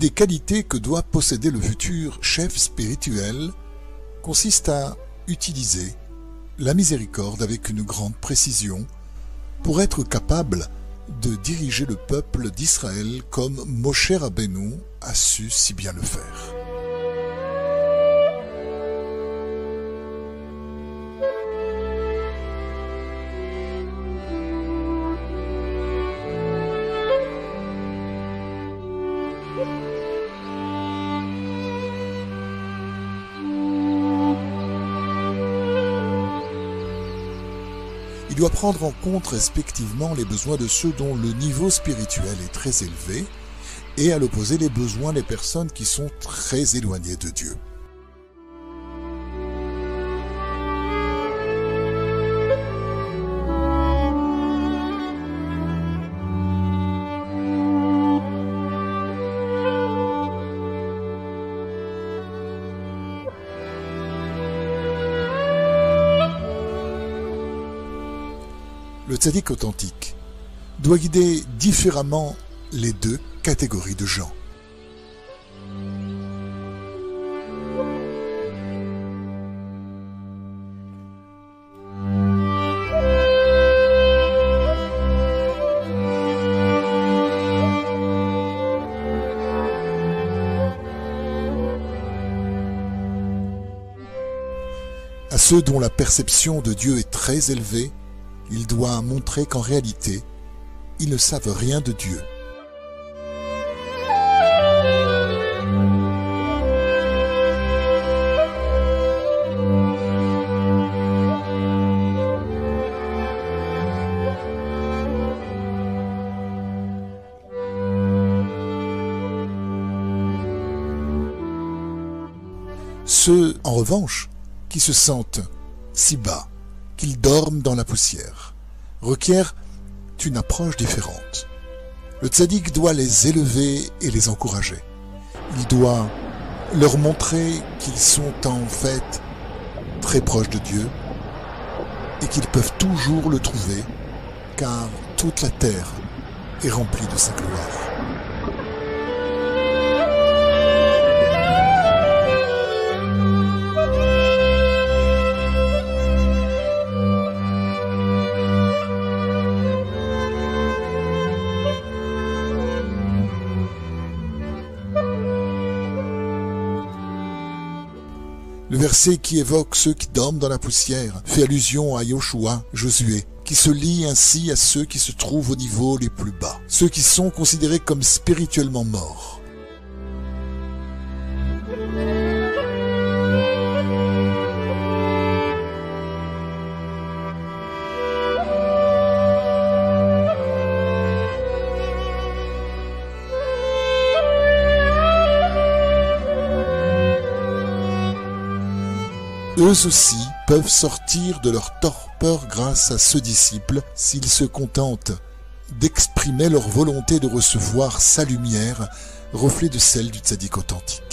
des qualités que doit posséder le futur chef spirituel consiste à utiliser la miséricorde avec une grande précision pour être capable de diriger le peuple d'Israël comme Moshe Rabbeinu a su si bien le faire. Il doit prendre en compte respectivement les besoins de ceux dont le niveau spirituel est très élevé et à l'opposé les besoins des personnes qui sont très éloignées de Dieu. Le tzaddik authentique doit guider différemment les deux catégories de gens. À ceux dont la perception de Dieu est très élevée, il doit montrer qu'en réalité, ils ne savent rien de Dieu. Ceux, en revanche, qui se sentent si bas, qu'ils dorment dans la poussière, requièrent une approche différente. Le tzaddik doit les élever et les encourager. Il doit leur montrer qu'ils sont en fait très proches de Dieu et qu'ils peuvent toujours le trouver, car toute la terre est remplie de sa gloire. Le verset qui évoque ceux qui dorment dans la poussière fait allusion à Yoshua, Josué, qui se lie ainsi à ceux qui se trouvent au niveau les plus bas, ceux qui sont considérés comme spirituellement morts. Eux aussi peuvent sortir de leur torpeur grâce à ce disciple s'ils se contentent d'exprimer leur volonté de recevoir sa lumière, reflet de celle du tzaddik authentique.